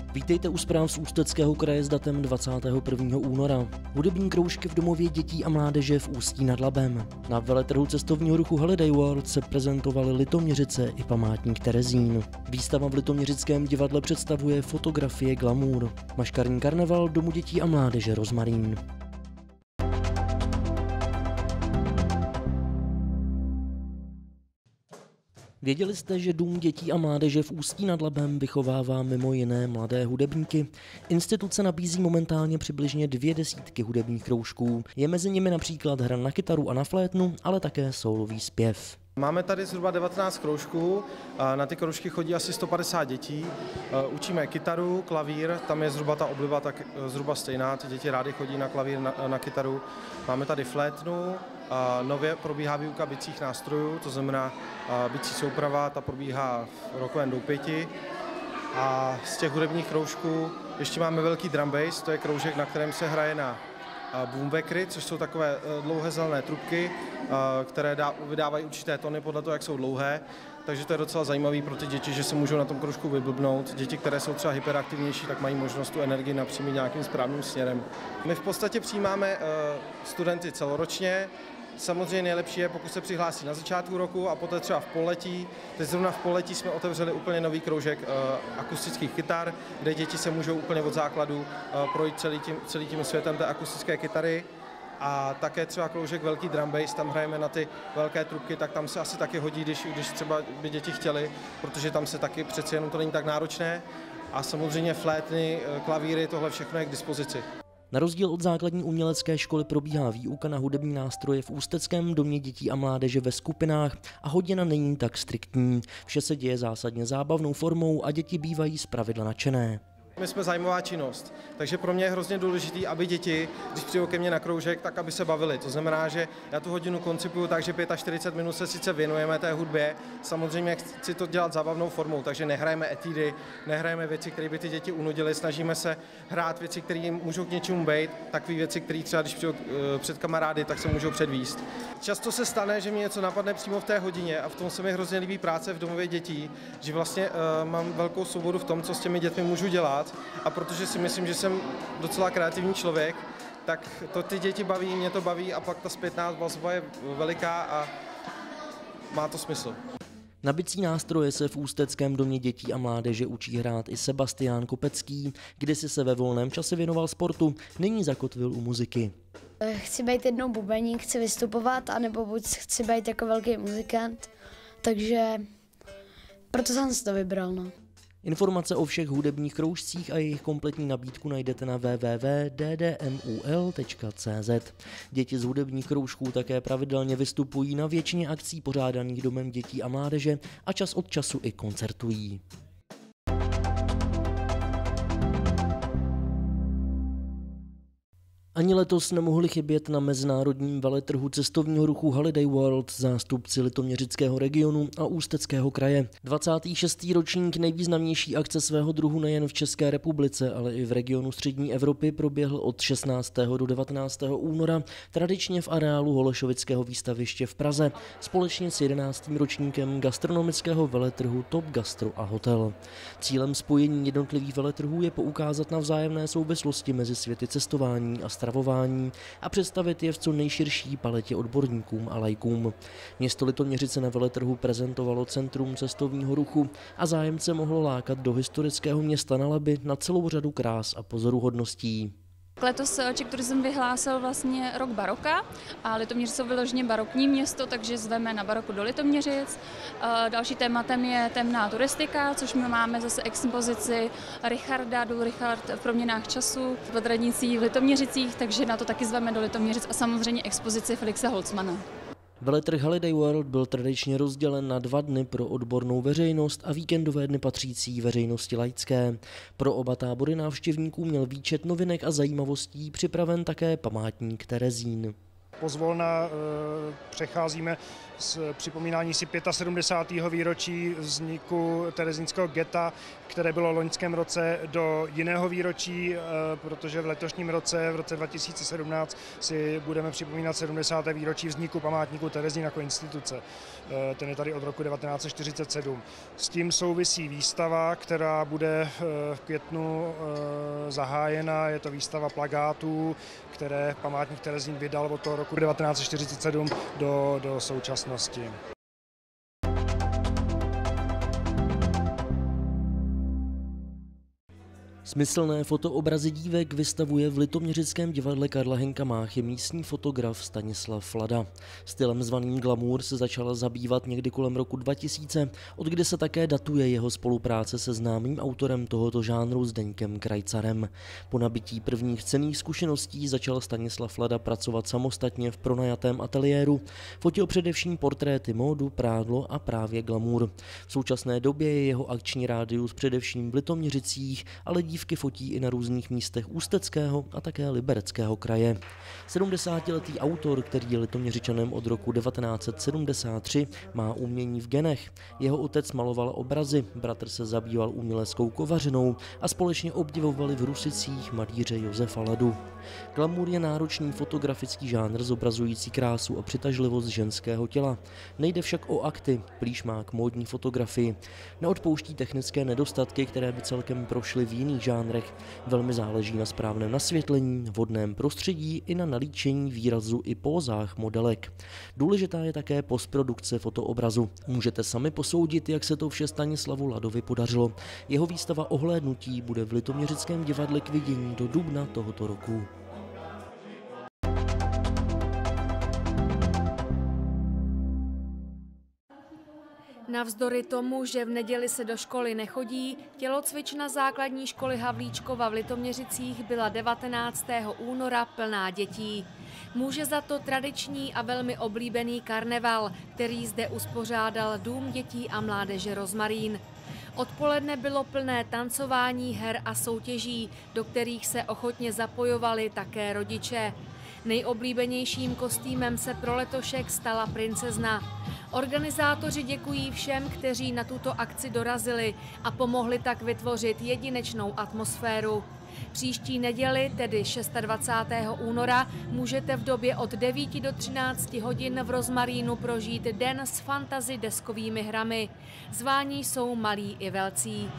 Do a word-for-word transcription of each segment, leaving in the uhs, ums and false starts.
Vítejte u zpráv z Ústeckého kraje s datem dvacátého prvního února. Hudební kroužky v domově dětí a mládeže v Ústí nad Labem. Na veletrhu cestovního ruchu Holiday World se prezentovaly Litoměřice i památník Terezín. Výstava v Litoměřickém divadle představuje fotografie glamour. Maškarní karneval domu dětí a mládeže Rozmarín. Věděli jste, že Dům dětí a mládeže v Ústí nad Labem vychovává mimo jiné mladé hudebníky? Instituce nabízí momentálně přibližně dvě desítky hudebních kroužků. Je mezi nimi například hra na kytaru a na flétnu, ale také sólový zpěv. Máme tady zhruba devatenáct kroužků, na ty kroužky chodí asi sto padesát dětí. Učíme kytaru, klavír, tam je zhruba ta obliba tak zhruba stejná, ty děti rády chodí na klavír, na, na kytaru. Máme tady flétnu, nově probíhá výuka bicích nástrojů, to znamená bicí souprava, ta probíhá v rokovém doupěti. A z těch hudebních kroužků ještě máme velký drum bass, to je kroužek, na kterém se hraje na boomwackery, což jsou takové dlouhé zelené trubky, které vydávají určité tóny podle toho, jak jsou dlouhé. Takže to je docela zajímavé pro ty děti, že se můžou na tom kroužku vyblbnout. Děti, které jsou třeba hyperaktivnější, tak mají možnost tu energii napřímit nějakým správným směrem. My v podstatě přijímáme studenty celoročně. Samozřejmě nejlepší je, pokud se přihlásí na začátku roku a poté třeba v pololetí. Teď zrovna v pololetí jsme otevřeli úplně nový kroužek uh, akustických kytar, kde děti se můžou úplně od základu uh, projít celý tím, celý tím světem té akustické kytary. A také třeba kroužek velký drum bass, tam hrajeme na ty velké trubky, tak tam se asi taky hodí, když, když třeba by děti chtěly, protože tam se taky přeci jenom to není tak náročné. A samozřejmě flétny, klavíry, tohle všechno je k dispozici. Na rozdíl od základní umělecké školy probíhá výuka na hudební nástroje v Ústeckém domě dětí a mládeže ve skupinách a hodina není tak striktní. Vše se děje zásadně zábavnou formou a děti bývají zpravidla nadšené. My jsme zájmová činnost, takže pro mě je hrozně důležité, aby děti, když přijdou ke mně na kroužek, tak aby se bavili. To znamená, že já tu hodinu koncipuju tak, že čtyřicet pět minut se sice věnujeme té hudbě, samozřejmě chci to dělat zábavnou formou, takže nehrajeme etídy, nehrajeme věci, které by ty děti unudily, snažíme se hrát věci, které jim můžou k něčemu být, takové věci, které třeba když přijdou před kamarády, tak se můžou předvíst. Často se stane, že mi něco napadne přímo v té hodině a v tom se mi hrozně líbí práce v domově dětí, že vlastně uh, mám velkou svobodu v tom, co s těmi dětmi můžu dělat. A protože si myslím, že jsem docela kreativní člověk, tak to ty děti baví, mě to baví a pak ta zpětná vazba je veliká a má to smysl. Na bicí nástroje se v Ústeckém domě dětí a mládeže učí hrát i Sebastián Kopecký, kdysi se ve volném čase věnoval sportu, nyní zakotvil u muziky. Chci být jednou bubeník, chci vystupovat, anebo buď chci být jako velký muzikant, takže proto jsem si to vybral. No. Informace o všech hudebních kroužcích a jejich kompletní nabídku najdete na w w w tečka d d m u l tečka c z. Děti z hudebních kroužků také pravidelně vystupují na většině akcí pořádaných domem dětí a mládeže a čas od času i koncertují. Ani letos nemohli chybět na mezinárodním veletrhu cestovního ruchu Holiday World zástupci Litoměřického regionu a Ústeckého kraje. dvacátý šestý ročník nejvýznamnější akce svého druhu nejen v České republice, ale i v regionu střední Evropy proběhl od šestnáctého do devatenáctého února tradičně v areálu Holešovického výstaviště v Praze společně s jedenáctým ročníkem gastronomického veletrhu Top Gastro a Hotel. Cílem spojení jednotlivých veletrhů je poukázat na vzájemné souvislosti mezi světy cestování a stravování a představit je v co nejširší paletě odborníkům a laikům. Město Litoměřice na veletrhu prezentovalo centrum cestovního ruchu a zájemce mohlo lákat do historického města na Labi na celou řadu krás a pozoruhodností. Letos Czech Tourism vyhlásil vlastně rok baroka a Litoměřice jsou vyloženě barokní město, takže zveme na baroku do Litoměřic. Další tématem je temná turistika, což my máme zase expozici Richarda, Důl Richard v proměnách času pod radnicí v Litoměřicích, takže na to taky zveme do Litoměřic a samozřejmě expozici Felixe Holzmana. Veletrh Holiday World byl tradičně rozdělen na dva dny pro odbornou veřejnost a víkendové dny patřící veřejnosti laické. Pro oba tábory návštěvníků měl výčet novinek a zajímavostí připraven také památník Terezín. pozvolna přecházíme z připomínání si sedmdesátého pátého výročí vzniku terezínského getta, které bylo v loňském roce, do jiného výročí, protože v letošním roce, v roce dva tisíce sedmnáct, si budeme připomínat sedmdesáté výročí vzniku památníku Terezín jako instituce. Ten je tady od roku devatenáct set čtyřicet sedm. S tím souvisí výstava, která bude v květnu zahájena. Je to výstava plakátů, které památník Terezín vydal od toho roku devatenáct set čtyřicet sedm do, do současnosti. Smyslné fotoobrazy dívek vystavuje v Litoměřickém divadle Karla Henka Máchy místní fotograf Stanislav Flada. Stylem zvaným glamour se začala zabývat někdy kolem roku dva tisíce, od kde se také datuje jeho spolupráce se známým autorem tohoto žánru Zdeňkem Krajcarem. Po nabití prvních cenných zkušeností začal Stanislav Flada pracovat samostatně v pronajatém ateliéru. Fotil především portréty, módu, prádlo a právě glamour. V současné době je jeho akční rádius především v Litoměřicích, ale dívky fotí i na různých místech Ústeckého a také Libereckého kraje. sedmdesátiletý autor, který je Litoměřičanem od roku devatenáct set sedmdesát tři, má umění v genech. Jeho otec maloval obrazy, bratr se zabýval uměleckou kovařinou a společně obdivovali v Rusicích malíře Josefa Ladu. Glamour je náročný fotografický žánr zobrazující krásu a přitažlivost ženského těla. Nejde však o akty, plíšmák módní fotografii. Neodpouští technické nedostatky, které by celkem prošly v jiných žánrech. Velmi záleží na správném nasvětlení, vhodném prostředí i na nalíčení výrazu i pózách modelek. Důležitá je také postprodukce fotoobrazu. Můžete sami posoudit, jak se to vše Stanislavu Ladovi podařilo. Jeho výstava Ohlédnutí bude v Litoměřickém divadle k vidění do dubna tohoto roku. Navzdory tomu, že v neděli se do školy nechodí, tělocvična základní školy Havlíčkova v Litoměřicích byla devatenáctého února plná dětí. Může za to tradiční a velmi oblíbený karneval, který zde uspořádal Dům dětí a mládeže Rozmarín. Odpoledne bylo plné tancování, her a soutěží, do kterých se ochotně zapojovali také rodiče. Nejoblíbenějším kostýmem se pro letošek stala princezna. Organizátoři děkují všem, kteří na tuto akci dorazili a pomohli tak vytvořit jedinečnou atmosféru. Příští neděli, tedy dvacátého šestého února, můžete v době od devíti do třinácti hodin v Rozmarínu prožít den s fantasy deskovými hrami. Zváni jsou malí i velcí.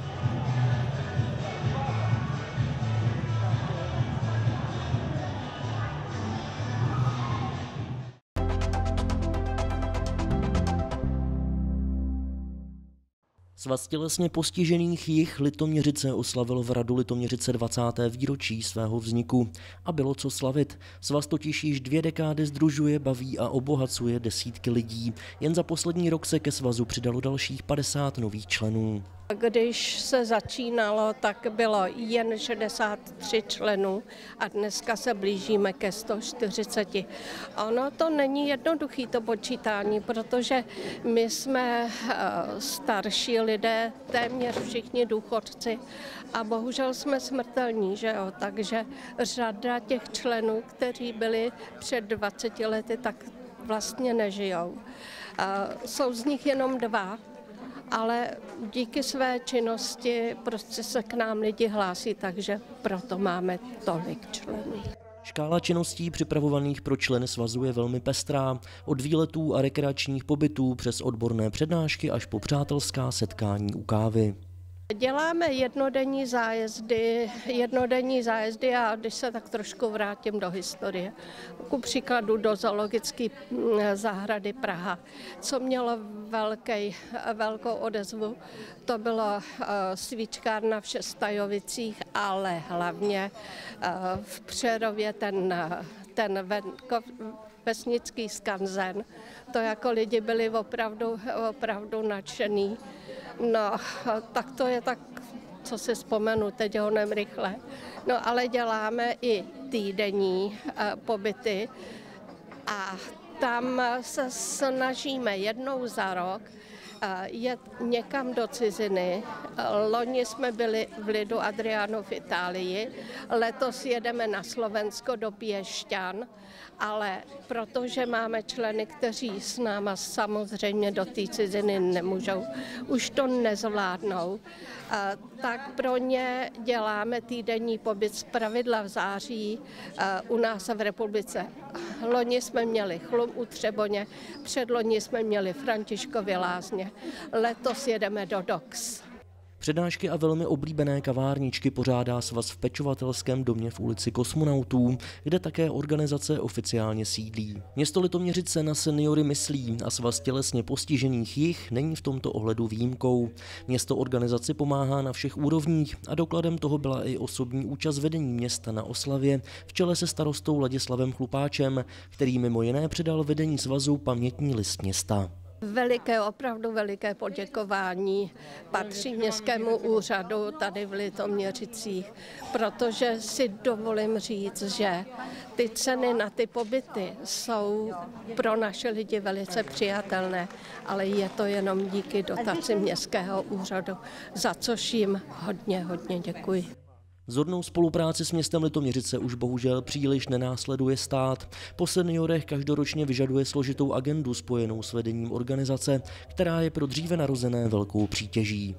Svaz tělesně postižených jich Litoměřice oslavil v Radu Litoměřice dvacáté výročí svého vzniku. A bylo co slavit. Svaz totiž již dvě dekády sdružuje, baví a obohacuje desítky lidí. Jen za poslední rok se ke svazu přidalo dalších padesát nových členů. Když se začínalo, tak bylo jen šedesát tři členů a dneska se blížíme ke sto čtyřiceti. Ono to není jednoduché to počítání, protože my jsme starší lidé, téměř všichni důchodci a bohužel jsme smrtelní, že jo? Takže řada těch členů, kteří byli před dvaceti lety, tak vlastně nežijou. Jsou z nich jenom dva. Ale díky své činnosti prostě se k nám lidi hlásí, takže proto máme tolik členů. Škála činností připravovaných pro členy svazu je velmi pestrá, od výletů a rekreačních pobytů přes odborné přednášky až po přátelská setkání u kávy. Děláme jednodenní zájezdy, jednodenní zájezdy a když se tak trošku vrátím do historie, ku příkladu do zoologické zahrady Praha, co mělo velký, velkou odezvu, to byla svíčkárna v Šestajovicích, ale hlavně v Přerově ten, ten venkov, vesnický skanzen. To jako lidi byli opravdu, opravdu nadšený. No, tak to je tak, co si vzpomenu, teď honem rychle. No, ale děláme i týdenní uh, pobyty a tam se snažíme jednou za rok jet někam do ciziny. Loni jsme byli v Lidu Adriano v Itálii, letos jedeme na Slovensko do Piešťan, ale protože máme členy, kteří s náma samozřejmě do té ciziny nemůžou, už to nezvládnou, tak pro ně děláme týdenní pobyt zpravidla v září u nás v republice. Loni jsme měli Chlum u Třeboně, předloni jsme měli Františkovy Lázně, letos jedeme do Dox. Přednášky a velmi oblíbené kavárničky pořádá svaz v pečovatelském domě v ulici Kosmonautů, kde také organizace oficiálně sídlí. Město Litoměřice na seniory myslí a svaz tělesně postižených jich není v tomto ohledu výjimkou. Město organizaci pomáhá na všech úrovních a dokladem toho byla i osobní účast vedení města na oslavě v čele se starostou Ladislavem Chlupáčem, který mimo jiné předal vedení svazu pamětní list města. Veliké, opravdu veliké poděkování patří městskému úřadu tady v Litoměřicích, protože si dovolím říct, že ty ceny na ty pobyty jsou pro naše lidi velice přijatelné, ale je to jenom díky dotaci městského úřadu, za což jim hodně, hodně děkuji. Vzornou spolupráci s městem Litoměřice už bohužel příliš nenásleduje stát. Po seniorech každoročně vyžaduje složitou agendu spojenou s vedením organizace, která je pro dříve narozené velkou přítěží.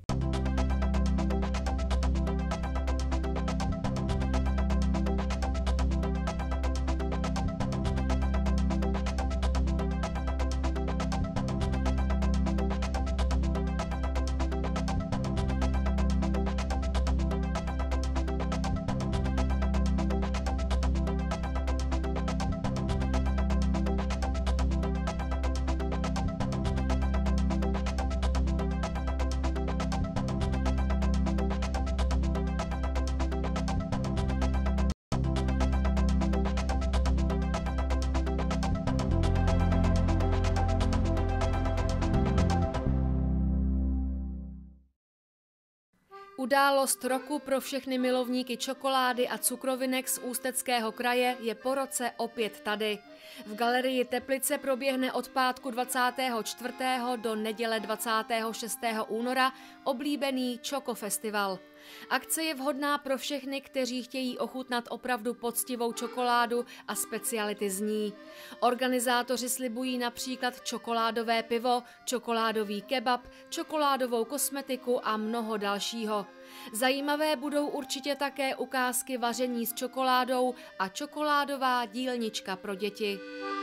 Událost roku pro všechny milovníky čokolády a cukrovinek z Ústeckého kraje je po roce opět tady. V galerii Teplice proběhne od pátku dvacátého čtvrtého do neděle dvacátého šestého února oblíbený Čokofestival. Akce je vhodná pro všechny, kteří chtějí ochutnat opravdu poctivou čokoládu a speciality z ní. Organizátoři slibují například čokoládové pivo, čokoládový kebab, čokoládovou kosmetiku a mnoho dalšího. Zajímavé budou určitě také ukázky vaření s čokoládou a čokoládová dílnička pro děti.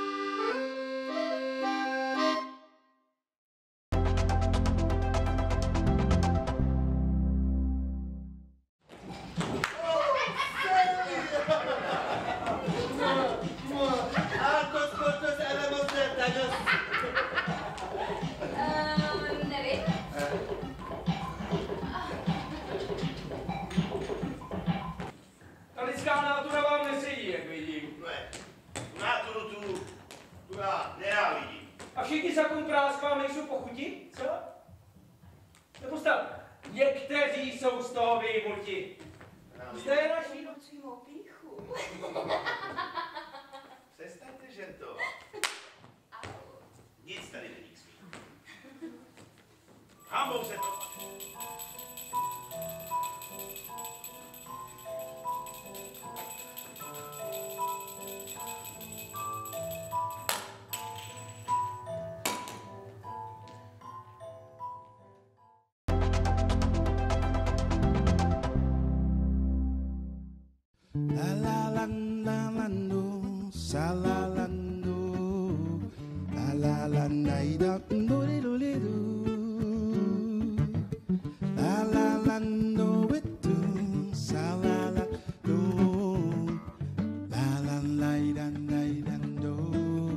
Lidská nátura vám nesedí, jak vidím. Ne, tu náturu tu, tu já nenávidím. A všichni sakumprásky vám nejsou pochuti, co? Nebo stav, někteří jsou z toho vyjmuti. Jste naší nocí opíchu. Přestaňte, že to. Nic tady není k smíchu. Hambou se to. La la la la la no, sa la la no, la la la na da no li do li do, la la la no it do, sa la la do, la la la da na da do,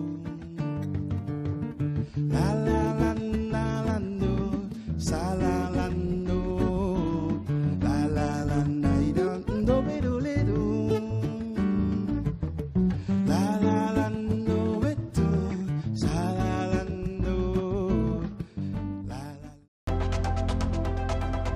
la la la la la no, sa la la no, la la la na da do bi do li do.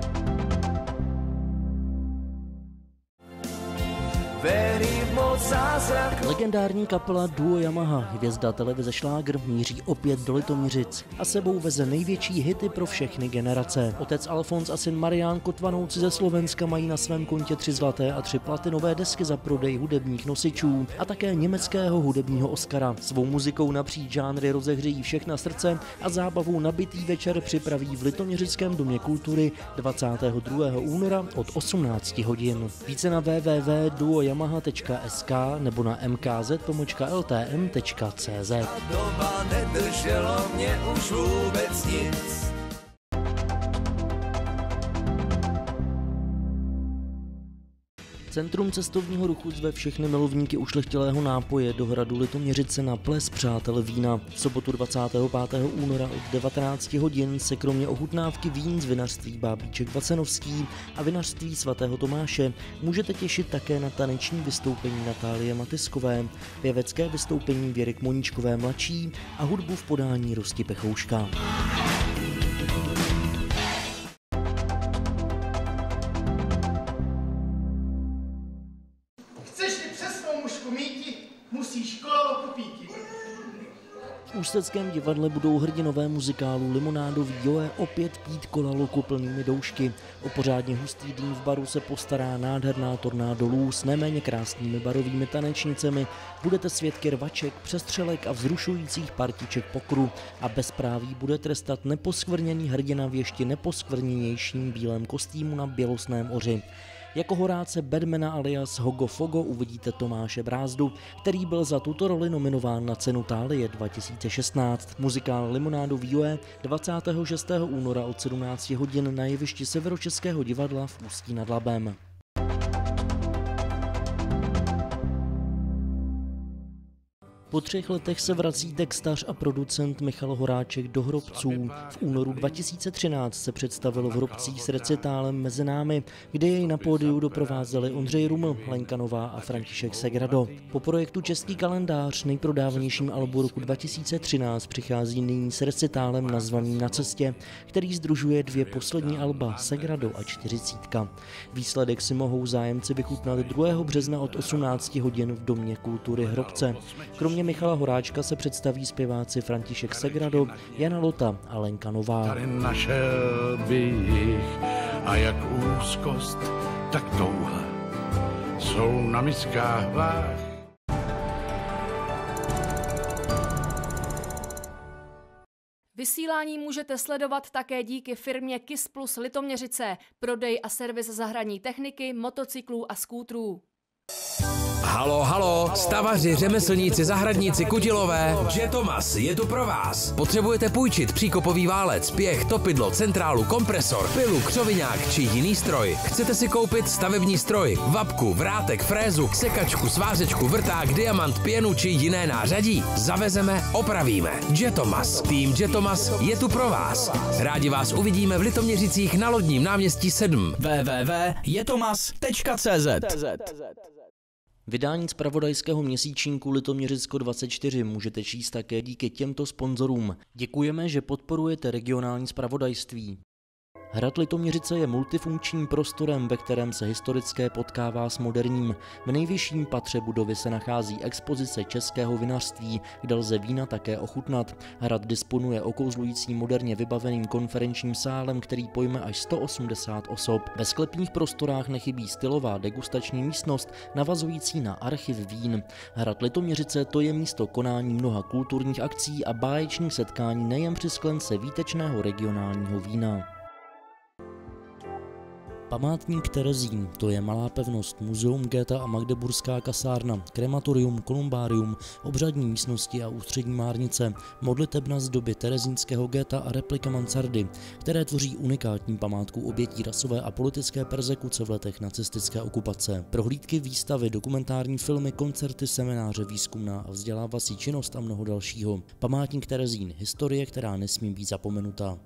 Veri v moc zázrak. Legendární kapela Duo Yamaha, hvězda televize Šlágr, míří opět do Litoměřic a sebou veze největší hity pro všechny generace. Otec Alfons a syn Marián Kotvanouci ze Slovenska mají na svém kontě tři zlaté a tři platinové desky za prodej hudebních nosičů a také německého hudebního Oscara. Svou muzikou napříč žánry rozehřejí všechna srdce a zábavou nabitý večer připraví v Litoměřickém domě kultury dvacátého druhého února od osmnácti hodin. Více na w w w tečka duo yamaha tečka s k nebo na m k z pomlčka l t m tečka c z. Doba nedrželo mě už vůbec nic. Centrum cestovního ruchu zve všechny milovníky ušlechtilého nápoje do hradu Litoměřice na ples Přátel vína. V sobotu dvacátého pátého února od devatenácti hodin se kromě ochutnávky vín z vinařství Bábíček Vacenovský a vinařství svatého Tomáše můžete těšit také na taneční vystoupení Natálie Matiskové, pěvecké vystoupení Věry Kmoníčkové mladší a hudbu v podání Rosti Pechouška. Musíš kolalo kupíti. V Ústeckém divadle budou hrdinové muzikálu Limonádový Joe opět pít kolaloku plnými doušky. O pořádně hustý dým v baru se postará nádherná tornádo Lů s neméně krásnými barovými tanečnicemi. Budete svědky rvaček, přestřelek a vzrušujících partiček pokru. A bezpráví bude trestat neposkvrněný hrdina v ještě neposkvrněnějším bílém kostýmu na bělostném oři. Jako horáce Batmana alias Hogo Fogo uvidíte Tomáše Brázdu, který byl za tuto roli nominován na cenu Thálie dva tisíce šestnáct. Muzikál Limonádový Joe dvacátého šestého února od sedmnácti hodin na jevišti Severočeského divadla v Ústí nad Labem. Po třech letech se vrací textař a producent Michal Horáček do Hrobců. V únoru dva tisíce třináct se představil v Hrobcích s recitálem Mezi námi, kde jej na pódiu doprovázeli Ondřej Ruml, Lenka Nová a František Segrado. Po projektu Český kalendář, nejprodávanějším albu roku dva tisíce třináct, přichází nyní s recitálem nazvaným Na cestě, který sdružuje dvě poslední alba Segrado a čtyřicítka. Výsledek si mohou zájemci vychutnat druhého března od osmnácti hodin v Domě kultury Hrobce. Kromě Michala Horáčka se představí zpěváci František Segrado, Jana Lota a Lenka Nová. Tady našel bych a jak úzkost, tak touha jsou na miskách váh. Vysílání můžete sledovat také díky firmě KIS Plus Litoměřice, prodej a servis zahradní techniky, motocyklů a skútrů. Halo, halo, stavaři, řemeslníci, zahradníci, kutilové. Jetomas je tu pro vás. Potřebujete půjčit příkopový válec, pěch, topidlo, centrálu, kompresor, pilu, křoviňák či jiný stroj. Chcete si koupit stavební stroj, vapku, vrátek, frézu, sekačku, svářečku, vrták, diamant, pěnu či jiné nářadí? Zavezeme, opravíme. Jetomas. Tým Jetomas je tu pro vás. Rádi vás uvidíme v Litoměřicích na Lodním náměstí sedm. w w w tečka jetomas tečka c z. Vydání zpravodajského měsíčníku Litoměřicko dvacet čtyři můžete číst také díky těmto sponzorům. Děkujeme, že podporujete regionální zpravodajství. Hrad Litoměřice je multifunkčním prostorem, ve kterém se historické potkává s moderním. V nejvyšším patře budovy se nachází expozice českého vinařství, kde lze vína také ochutnat. Hrad disponuje okouzlujícím moderně vybaveným konferenčním sálem, který pojme až sto osmdesát osob. Ve sklepních prostorách nechybí stylová degustační místnost navazující na archiv vín. Hrad Litoměřice to je místo konání mnoha kulturních akcí a báječných setkání nejen při sklence výtečného regionálního vína. Památník Terezín, to je malá pevnost, muzeum Goethe a Magdeburská kasárna, krematorium, kolumbárium, obřadní místnosti a ústřední márnice, modlitebna z doby terezínského Goethe a replika mansardy, které tvoří unikátní památku obětí rasové a politické perzekuce v letech nacistické okupace. Prohlídky, výstavy, dokumentární filmy, koncerty, semináře, výzkumná a vzdělávací činnost a mnoho dalšího. Památník Terezín, historie, která nesmí být zapomenuta.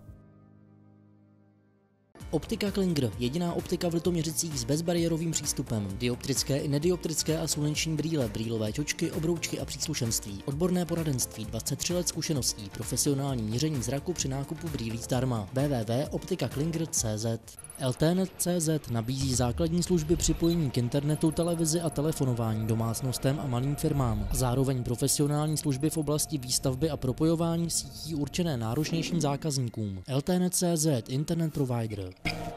Optika Klinger, jediná optika v Litoměřicích s bezbariérovým přístupem. Dioptrické i nedioptrické a sluneční brýle, brýlové čočky, obroučky a příslušenství. Odborné poradenství, dvacet tři let zkušeností, profesionální měření zraku při nákupu brýlí zdarma. w w w tečka optika klinger tečka c z. L T net tečka cé zet nabízí základní služby připojení k internetu, televizi a telefonování domácnostem a malým firmám. Zároveň profesionální služby v oblasti výstavby a propojování sítí určené náročnějším zákazníkům. L T net tečka cé zet, Internet Provider.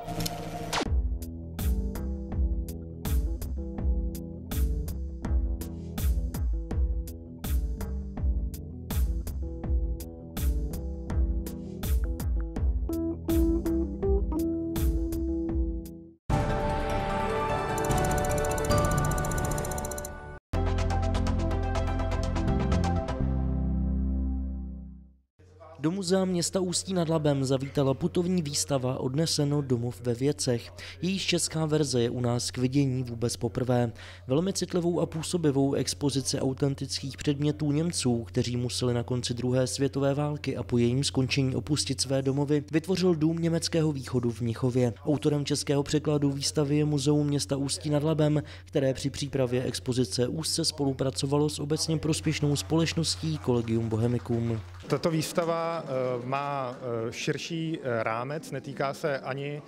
Do muzea města Ústí nad Labem zavítala putovní výstava Odneseno domov ve věcech. Jejíž česká verze je u nás k vidění vůbec poprvé. Velmi citlivou a působivou expozici autentických předmětů Němců, kteří museli na konci druhé světové války a po jejím skončení opustit své domovy, vytvořil Dům německého východu v Mnichově. Autorem českého překladu výstavy je Muzeum města Ústí nad Labem, které při přípravě expozice úzce spolupracovalo s obecně prospěšnou společností Collegium Bohemicum. Tato výstava má širší rámec, netýká se ani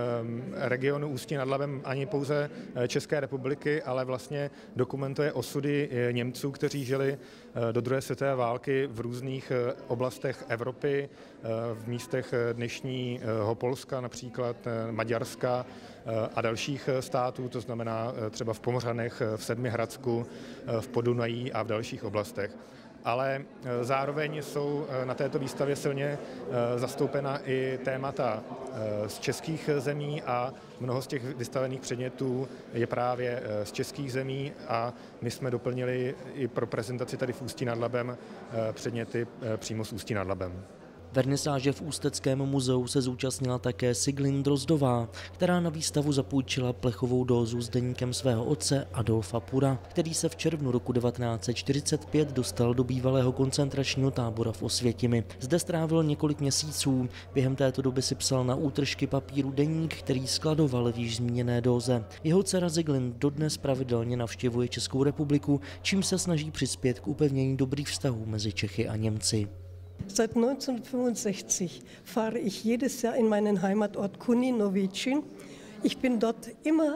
regionu Ústí nad Labem, ani pouze České republiky, ale vlastně dokumentuje osudy Němců, kteří žili do druhé světové války v různých oblastech Evropy, v místech dnešního Polska, například Maďarska a dalších států, to znamená třeba v Pomořanech, v Sedmihradsku, v Podunají a v dalších oblastech. Ale zároveň jsou na této výstavě silně zastoupena i témata z českých zemí a mnoho z těch vystavených předmětů je právě z českých zemí a my jsme doplnili i pro prezentaci tady v Ústí nad Labem předměty přímo z Ústí nad Labem. Vernisáže v Ústeckém muzeu se zúčastnila také Siglin Drozdová, která na výstavu zapůjčila plechovou dózu s deníkem svého otce Adolfa Pura, který se v červnu roku devatenáct set čtyřicet pět dostal do bývalého koncentračního tábora v Osvětimi. Zde strávil několik měsíců. Během této doby si psal na útržky papíru deník, který skladoval v již zmíněné dóze. Jeho dcera Siglin dodnes pravidelně navštěvuje Českou republiku, čím se snaží přispět k upevnění dobrých vztahů mezi Čechy a Němci. Seit neunzehnhundertfünfundsechzig fahre ich jedes Jahr in meinen Heimatort Kunin-Nowicin. Ich bin dort immer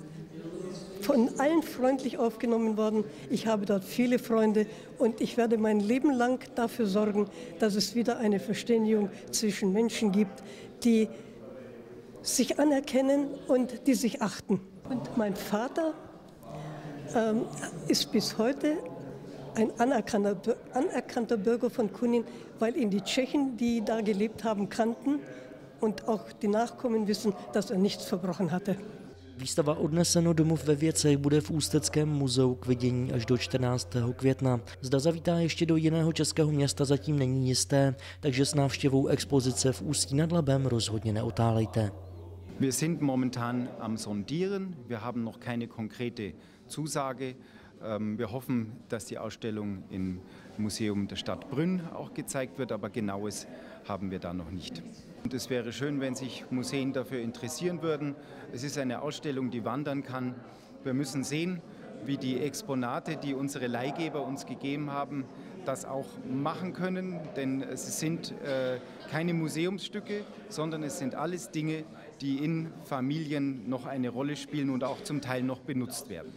von allen freundlich aufgenommen worden. Ich habe dort viele Freunde und ich werde mein Leben lang dafür sorgen, dass es wieder eine Verständigung zwischen Menschen gibt, die sich anerkennen und die sich achten. Und mein Vater ähm, ist bis heute ein anerkannter, anerkannter Bürger von Kunin, weil ihn die Tschechen, die da gelebt haben, kannten und auch die Nachkommen wissen, dass er nichts verbrochen hatte. Výstava Odneseno domov ve věcech bude v Ústeckém muzeu k vidění až do čtrnáctého května. Zda zavítá ještě do jiného českého města, zatím není jisté, takže s návštěvou expozice v Ústí nad Labem rozhodně neotálejte. Wir sind momentan am Sondieren. Wir haben noch keine konkrete Zusage. Wir hoffen, dass die Ausstellung im Museum der Stadt Brünn auch gezeigt wird, aber Genaues haben wir da noch nicht. Und es wäre schön, wenn sich Museen dafür interessieren würden. Es ist eine Ausstellung, die wandern kann. Wir müssen sehen, wie die Exponate, die unsere Leihgeber uns gegeben haben, das auch machen können, denn es sind äh, keine Museumsstücke, sondern es sind alles Dinge, die in Familien noch eine Rolle spielen und auch zum Teil noch benutzt werden.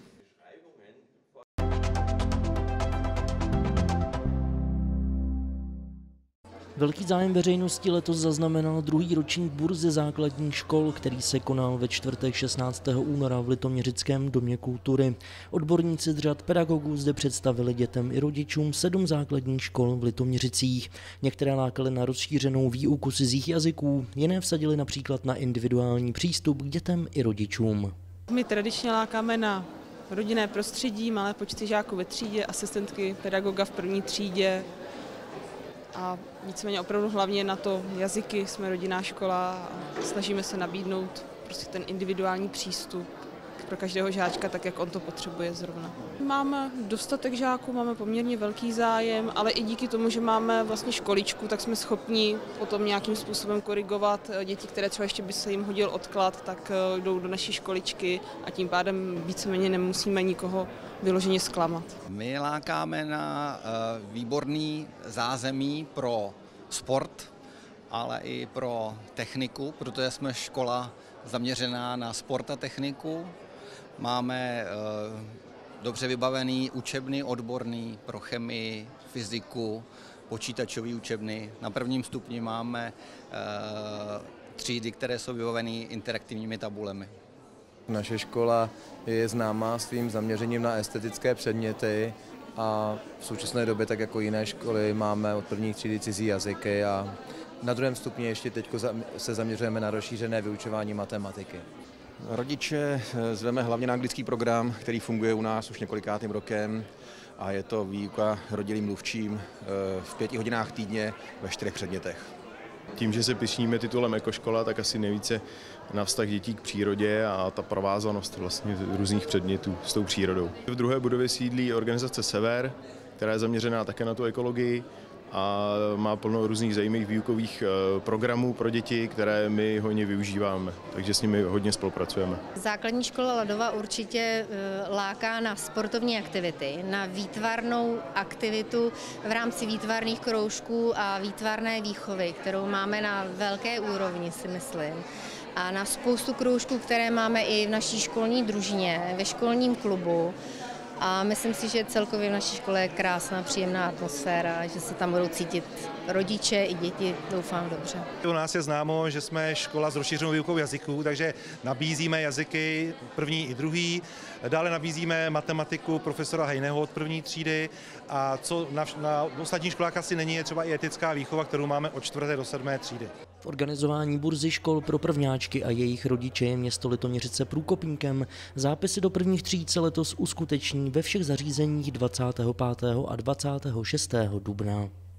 Velký zájem veřejnosti letos zaznamenal druhý ročník burzy základních škol, který se konal ve čtvrtek šestnáctého února v Litoměřickém domě kultury. Odborníci z řad pedagogů zde představili dětem i rodičům sedm základních škol v Litoměřicích. Některé lákaly na rozšířenou výuku cizích jazyků, jiné vsadili například na individuální přístup k dětem i rodičům. My tradičně lákáme na rodinné prostředí, malé počty žáků ve třídě, asistentky pedagoga v první třídě, a víceméně opravdu hlavně na to jazyky, jsme rodinná škola a snažíme se nabídnout prostě ten individuální přístup pro každého žáčka, tak jak on to potřebuje zrovna. Máme dostatek žáků, máme poměrně velký zájem, ale i díky tomu, že máme vlastně školičku, tak jsme schopni potom nějakým způsobem korigovat děti, které třeba ještě by se jim hodil odklad, tak jdou do naší školičky a tím pádem víceméně nemusíme nikoho vyloženě zklamat. My lákáme na výborný zázemí pro sport, ale i pro techniku, protože jsme škola zaměřená na sport a techniku. Máme dobře vybavený učebny odborný pro chemii, fyziku, počítačový učebny. Na prvním stupni máme třídy, které jsou vybaveny interaktivními tabulemi. Naše škola je známá svým zaměřením na estetické předměty a v současné době, tak jako jiné školy, máme od prvních třídy cizí jazyky a na druhém stupni ještě teď se zaměřujeme na rozšířené vyučování matematiky. Rodiče zveme hlavně na anglický program, který funguje u nás už několikátým rokem a je to výuka rodilým mluvčím v pěti hodinách týdně ve čtyřech předmětech. Tím, že se pyšníme titulem ekoškola, tak asi nejvíce na vztah dětí k přírodě a ta provázanost vlastně různých předmětů s tou přírodou. V druhé budově sídlí organizace Sever, která je zaměřená také na tu ekologii a má plno různých zajímavých výukových programů pro děti, které my hodně využíváme, takže s nimi hodně spolupracujeme. Základní škola Ladova určitě láká na sportovní aktivity, na výtvarnou aktivitu v rámci výtvarných kroužků a výtvarné výchovy, kterou máme na velké úrovni, si myslím. A na spoustu kroužků, které máme i v naší školní družině, ve školním klubu. A myslím si, že celkově v naší škole je krásná, příjemná atmosféra, že se tam budou cítit rodiče i děti, doufám, dobře. U nás je známo, že jsme škola s rozšířenou výukou jazyků, takže nabízíme jazyky první i druhý. Dále nabízíme matematiku profesora Hejného od první třídy a co na, na ostatních školách asi není, je třeba i etická výchova, kterou máme od čtvrté do sedmé třídy. V organizování burzy škol pro prvňáčky a jejich rodiče je město Litoměřice průkopníkem. Zápisy do prvních tříd se letos uskuteční ve všech zařízeních dvacátého pátého a dvacátého šestého dubna.